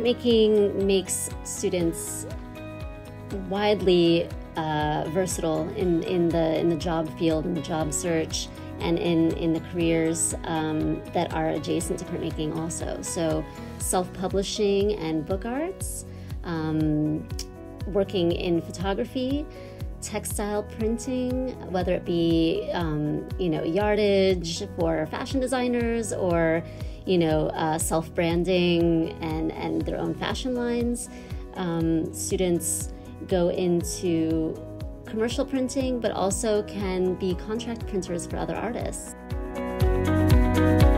Printmaking makes students widely versatile in the job field, in the job search, and in the careers that are adjacent to printmaking also. So self-publishing and book arts, working in photography, textile printing, whether it be yardage for fashion designers or self-branding and their own fashion lines. Students go into commercial printing, but also can be contract printers for other artists.